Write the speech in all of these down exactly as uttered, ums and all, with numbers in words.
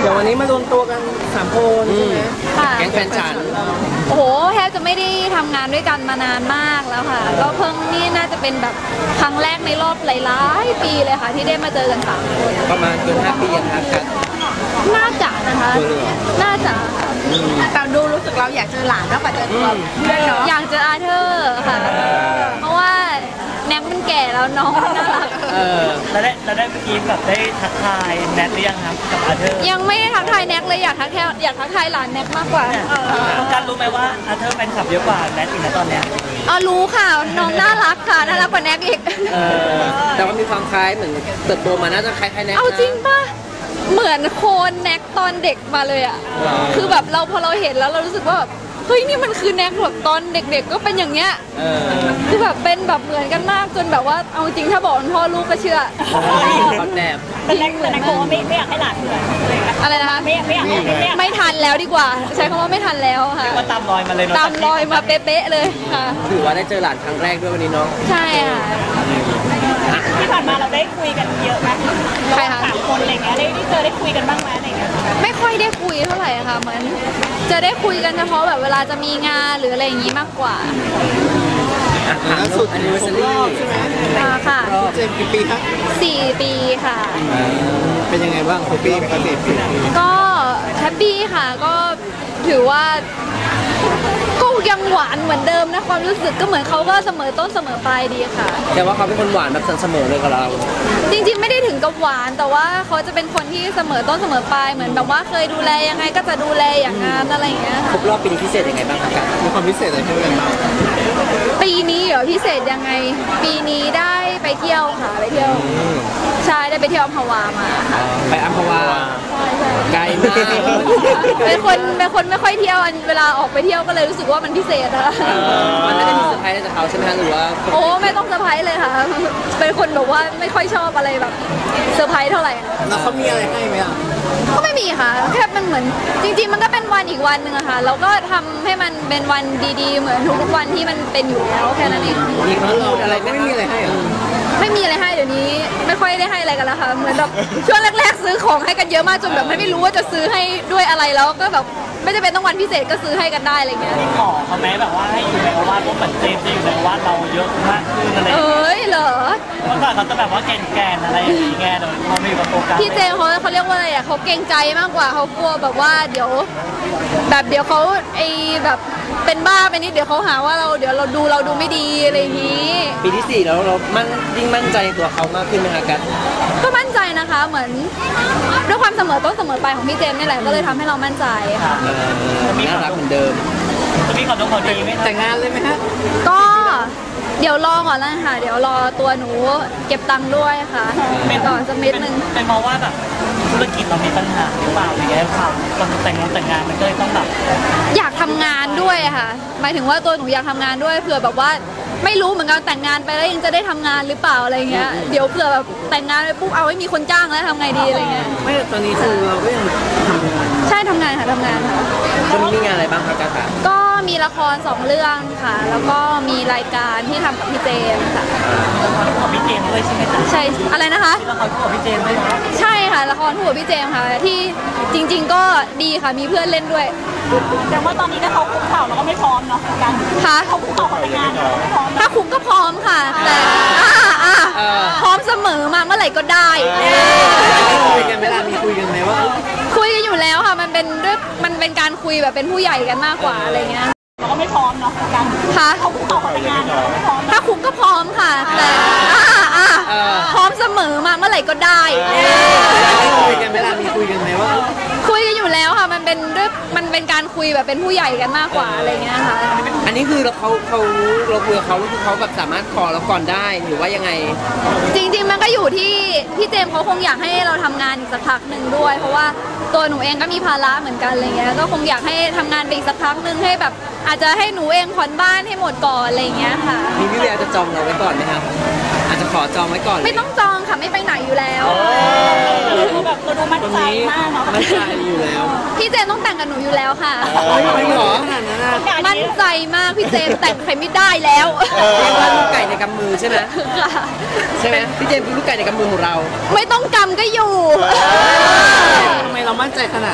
ดี๋ยววันนี้มารวมตัวกันสามคนใช่ไหมแก๊งแฟนฉันโอ้โหแทบจะไม่ได้ทำงานด้วยกันมานานมากแล้วค่ะก็เพิ่งนี่น่าจะเป็นแบบครั้งแรกในรอบหลายๆปีเลยค่ะที่ได้มาเจอกันสามคนประมาณเกินห้าปียังครับกันน่าจะนะคะน่าจะแต่ดูรู้สึกเราอยากเจอหลานมากกว่าเจอตัวเพื่อนเนาะอยากเจออาเธอร์ค่ะเพราะว่าแน็กมันแก่แล้วน้องน่ารักเออแล้วได้แล้วได้เมื่อกี้แบบได้ทักทายแน็กหรือยังครับกับอาเธอร์ยังไม่ได้ทักทายแน็กเลยอยากทักแค่อยากทักทายหลานแน็กมากกว่าการรู้ไหมว่าอาเธอร์แฟนคลับเยอะกว่าแน็กอีกนะตอนเนี้ยอ๋อรู้ค่ะน้องน่ารักค่ะน่ารักกว่าแน็กอีกแต่ว่ามีความคล้ายเหมือนเติบโตมาน่าจะคล้ายๆแน็กเอาจริงป่ะเหมือนโคนแน็กตอนเด็กมาเลยอ่ะคือแบบเราพอเราเห็นแล้วเรารู้สึกว่าแบบเฮ้ยนี่มันคือแน็กแบบตอนเด็กๆก็เป็นอย่างเงี้ยคือแบบเป็นแบบเหมือนกันมากจนแบบว่าเอาจริงถ้าบอกพ่อลูกก็เชื่อตอนแบบแต่แน็กแต่แน็กบอกว่าไม่ไม่อยากให้หลานเหมือนอะไรนะคะไม่ไม่อยากให้ไม่ทันแล้วดีกว่าใช้คำว่าไม่ทันแล้วค่ะว่าตามรอยมาเลยตามรอยมาเป๊ะๆเลยค่ะถือว่าได้เจอหลานครั้งแรกด้วยวันนี้เนาะใช่ค่ะที่ผ่านมาเราได้คุยกันเยอะไหมใช่ค่ะสามคนอะไรเงี้ยได้เจอได้คุยกันบ้างไหมอะไรเงี้ยไม่ค่อยได้คุยเท่าไหร่ค่ะเหมือนจะได้คุยกันเฉพาะแบบเวลาจะมีงานหรืออะไรอย่างงี้มากกว่าล่าสุดอันนิวเวอร์ซารี่ใช่ไหมค่ะเจมกี่ปีครับสี่ปีค่ะเป็นยังไงบ้างหกปีกับสี่ปีก็แฮปปี้ค่ะก็ถือว่าก็ยังหวานเหมือนเดิมนะความรู้สึกก็เหมือนเขาก็เสมอต้นเสมอปลายดีค่ะแต่ว่าเขาเป็นคนหวานแบบเสมอเลยกับเราจริงๆไม่ได้ถึงกับหวานแต่ว่าเขาจะเป็นคนที่เสมอต้นเสมอปลายเหมือนแบบว่าเคยดูแลยังไงก็จะดูแลอย่างนั้นอะไรอย่างเงี้ยครบรอบปีนี้พิเศษยังไงบ้างครับมีความพิเศษอะไรเพิ่มบ้างปีนี้เหรอพิเศษยังไงปีนี้ได้ไปเที่ยวค่ะไปเที่ยวใช่ได้ไปเที่ยวอัมพวามาค่ะไปอัมพวาไกลมากเป็นคนเป็นคนไม่ค่อยเที่ยวเวลาออกไปเที่ยวก็เลยรู้สึกว่ามันพิเศษอะมันไม่ได้มีเซอร์ไพรส์ในเขาใช่ไหมหรือว่าโอ้ไม่ต้องเซอร์ไพรส์เลยค่ะเป็นคนแบบว่าไม่ค่อยชอบอะไรแบบเซอร์ไพรส์เท่าไหร่แล้วเขามีอะไรให้ไหมอ่ะก็ไม่มีค่ะแค่มันเหมือนจริงๆมันก็เป็นวันอีกวันหนึ่งอะค่ะเราก็ทำให้มันเป็นวันดีๆเหมือนทุกๆวันที่มันเป็นอยู่แล้วแค่นั้นเองมีเขาพูดอะไรไม่มีอะไรให้หรอไม่มีอะไรให้เดี๋ยวนี้ไม่ค่อยได้ให้อะไรกันแล้วค่ะเหมือนแบบช่วงแรกๆซื้อของให้กันเยอะมากจนแบบไม่รู้ว่าจะซื้อให้ด้วยอะไรแล้วก็แบบไม่จำเป็นต้องวันพิเศษก็ซื้อให้กันได้อะไรเงี้ยมีขอเขาไหมแบบว่าให้อยู่ในวาดเพราะเหมือนเจมส์จะอยู่ในวาดเราเยอะมากขึ้นอะไรเอ้ยเหรอเมื่อก่อนเขาจะแบบว่าแกนๆอะไรอย่างเงี้ยเดี๋ยวพอมีประสบการณ์พี่เจมส์เขาเขาเรียกว่าอะไรอ่ะเขาเกรงใจมากกว่าเขากลัวแบบว่าเดี๋ยวแบบเดี๋ยวเขาไอแบบเป็นบ้าไปนิดเดี๋ยวเขาหาว่าเราเดี๋ยวเราดูเราดูไม่ดีอะไรอย่างนี้ปีที่สี่แล้วเรามั่นยิ่งมั่นใจตัวเขามากขึ้นไหมคะกันก็มั่นใจนะคะเหมือนด้วยความเสมอต้นเสมอปลายของพี่เจมส์นี่แหละก็เลยทำให้เรามั่นใจค่ะน่ารักเหมือนเดิมมีขอต้องขอดีไหมแต่งงานเลยไหมฮะก็เดี๋ยวรอก่อนแล้วค่ะเดี๋ยวรอตัวหนูเก็บตังค์ด้วยค่ะก่อนสักนิดนึงเป็นเพราะว่าแบบธุรกิจเรามีปัญหาหรือเปล่าอย่างเงี้ยค่ะตอนแต่งงานแต่งงานมันก็เลยต้องแบบอยากทำงานด้วยค่ะหมายถึงว่าตัวหนูอยากทำงานด้วยเผื่อแบบว่าไม่รู้เหมือนกันแต่งงานไปแล้วยังจะได้ทำงานหรือเปล่าอะไรเงี้ยเดี๋ยวเผื่อแบบแต่งงานไปปุ๊บเอาไม่มีคนจ้างแล้วทำไงดีอะไรเงี้ยไม่ตอนนี้คือเราก็ยังทำงานใช่ทำงานค่ะทำงานค่ะตอนนี้มีงานอะไรบ้างคะกันคะก็มีละครสองเรื่องค่ะแล้วก็มีรายการที่ทำกับพี่เจมค่ะละครของพี่เจมด้วยใช่ไหมคะใช่อะไรนะคะละครของพี่เจมด้วยใช่ค่ะละครคู่กับพี่เจมค่ะที่จริงๆก็ดีค่ะมีเพื่อนเล่นด้วยแต่ว่าตอนนี้ถ้าเขาคุกเข่าเราก็ไม่พร้อมเนาะกันค่ะเขาคุกเข่าเขาแต่งงานไม่พร้อมถ้าคุกก็พร้อมค่ะแต่พร้อมเสมอมาเมื่อไหร่ก็ได้คุยกันเวลามีคุยกันไหมว่าคุยกันอยู่แล้วค่ะมันเป็นด้วยมันเป็นการคุยแบบเป็นผู้ใหญ่กันมากกว่าอะไรเงี้ยเราก็ไม่พร้อมเนาะกันค่ะเขาคุกเข่าเขาแต่งงานไม่พร้อมถ้าคุกก็พร้อมค่ะแต่พร้อมเสมอมาเมื่อไหร่ก็ได้คุยกันเวลามีคุยกันไหมว่าคุยกันอยู่แล้วค่ะมันเป็นด้วยมันเป็นการคุยแบบเป็นผู้ใหญ่กันมากกว่าอะไรเงี้ยค่ะอันนี้คือเราเขาเขาเราคุยกับเขาคือเขาแบบสามารถขอเราก่อนได้หรือว่ายังไงจริงๆมันก็อยู่ที่พี่เจมส์เขาคงอยากให้เราทำงานอีกสักพักหนึ่งด้วยเพราะว่าตัวหนูเองก็มีภาระเหมือนกันอะไรเงี้ยก็คงอยากให้ทำงานไปอีกสักพักหนึ่งให้แบบอาจจะให้หนูเองผ่อนบ้านให้หมดก่อนอะไรเงี้ยค่ะมีพี่เวียจะจองเราไว้ก่อนไหมครับอาจจะขอจองไว้ก่อนไม่ต้องจองค่ะไม่ไปไหนอยู่แล้วแบบตัวดูมั่นใจมากเนาะมั่นใจอยู่แล้วพี่เจมต้องแต่งกับหนูอยู่แล้วค่ะไม่หรอขนาดนั้นนะมั่นใจมากพี่เจมแต่งใครไม่ได้แล้วเรียกว่าลูกไก่ในกำมือใช่ไหมใช่ไหมพี่เจมคือลูกไก่ในกำมือของเราไม่ต้องกำก็อยู่ทำไมเรามั่นใจขนาด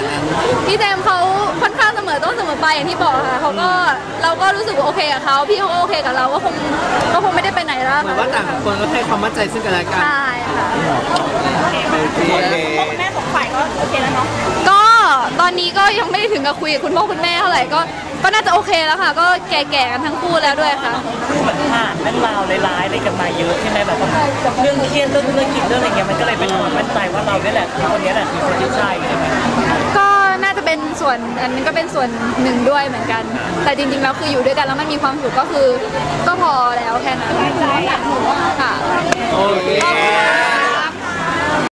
พี่เจมส์เขาค่อนข้างเสมอต้นเสมอปลายอย่างที่บอกค่ะเขาก็เราก็รู้สึกว่าโอเคกับเขาพี่เขาก็โอเคกับเราก็คงก็คงไม่ได้ไปไหนแล้วเหมือนว่าต่างคนก็ให้ความมั่นใจซึ่งกันและกันใช่ค่ะโอเคพ่อคุณแม่สองฝ่ายก็โอเคแล้วเนาะก็ตอนนี้ก็ยังไม่ได้ถึงกับคุยกับคุณพ่อคุณแม่เท่าไหร่ก็ก็น่าจะโอเคแล้วค่ะ ก็แก่ๆกันทั้งคู่แล้วด้วยค่ะเหมือนผ่านเรื่องราวร้ายๆอะไรกันมาเยอะใช่ไหมแบบว่าเรื่องเครียดเรื่องธุรกิจเรื่องอะไรเงี้ยมันก็เลยเป็นความมั่นใจว่าเราเนี่ยแหละคือคนนี้แหละคือคนที่ใช่ใช่ไหมก็น่าจะเป็นส่วนอันนั้นก็เป็นส่วนหนึ่งด้วยเหมือนกัน แต่จริงๆแล้วคืออยู่ด้วยกันแล้วมันมีความสุขก็คือก็พอแล้วแค่นั้นค่ะโอเค